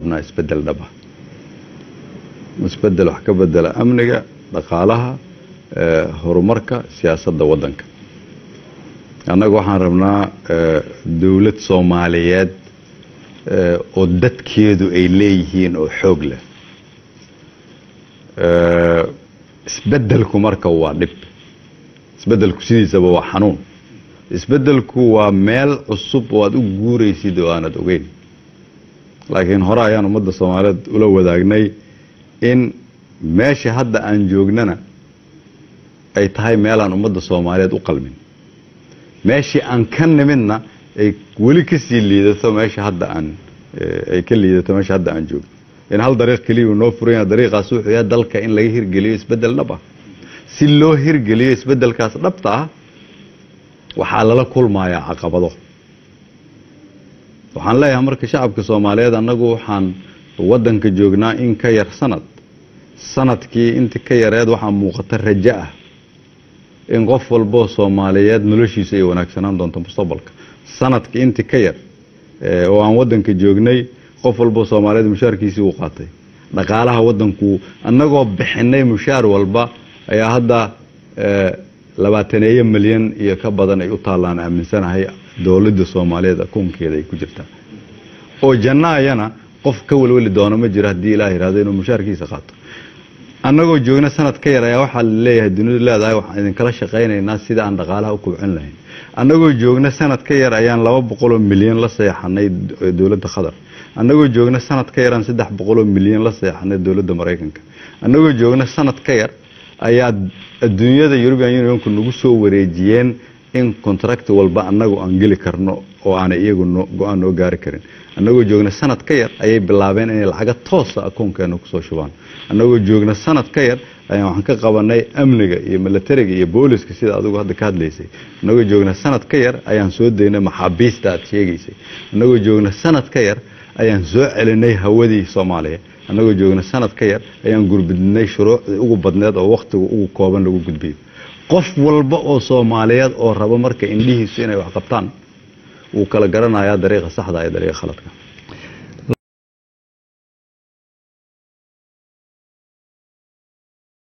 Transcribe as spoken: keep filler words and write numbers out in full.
isbedel dhaba isbedel wax ka bedela amniga dhaqaalaha horumarka siyaasadda wadanka anagu waxaan rabnaa dawlad Soomaaliyeed oo dadkeedu ay leeyihiin oo xoog leh isbedelku marka waa dhib isbedelku sidiisaba waa xanuun isbedelku waa meel cusub oo aad u guuraysid oo aanad ogeyn laakiin hore ayaan ummadda Soomaaliyeed ula wadaagnay in meesha hadda aan joognana ay tahay meel aan ummadda Soomaaliyeed u qalmin meeshii aan ka nimidna ay weli ka sii liidato meesha hadda aan ay ka liidato meesha hadda aan joogno in hal dariiq kaliya noo furaya dariiqaas wuxuu yahay dalka in laga hirgeliyo isbedel dhab ah si loo hirgeliyo isbedelkaas dhabta ah waxaa lala kulmayaa caqabado waxaan leeyahay marka shacabka Soomaaliyeed anagu waxaan wadanka joognaa in ka yar sanad sanadkii inta ka yareed waxaa muuqata rajo ah in qof walba Soomaaliyeed noloshiisa ay wanaagsanaan doonto mustaqbalka sanadkii inta ka yar oo aan wadanka joognay qof walba Soomaaliyeed mushaarkiisa uu qaatay dhaqaalaha wadanku anagoo bixinay mushaar walba ayaa hadda labaatan milyan iyo ka badan ay u taalaan aaminsanahay dawladda Soomaaliyeed akoonkeeda ay ku jirtaa oo jannaayana qof ka walwali doona ma jira hadii Ilaahay raado inuu mushaarkiisa qaato anagoo joogna sanad ka yar ayaa waxa la leeyahay dunida leedahay waxaan idin kala shaqeynaynaa sida aan dhaqaalaha u kobcin lahayn anagoo joogna sanad ka yar ayaan laba boqol milyan la saxanay dawladda Qatar anagoo joogna sanad ka yar aan saddex boqol milyan la saxanay dawladda Mareykanka anagoo joogna sanad ka yar ayaa adduunyada European Unionku nagu soo wareejiyeen in contract walba anagu aan gali karno oo aan iyagu go'aan noo gaari karin anagoo joogna sanad ka yar ayay bilaabeen in lacag toos ah akoonkeena ku soo shubaan anagoo joogna sanad ka yar ayaan waxaan ka qabanay amniga iyo militariga iyo booliska sida adigu hadda ka hadlaysay anagoo joogna sanad ka yar ayaan soo deynay maxaabiista aad sheegaysay anagoo joogna sanad ka yar ayaan soo celinay hawadii Soomaaliya anagoo joogna sanad ka yar ayaan gurbidnay shuruuc ugu badneed oo waqtiga ugu kooban lagu gudbiyo qof walba oo Soomaaliyeed oo raba marka indhihiisu inay wax qabtaan uu kala garanayaa dariiqa saxda ah iyo dariiqa khaladka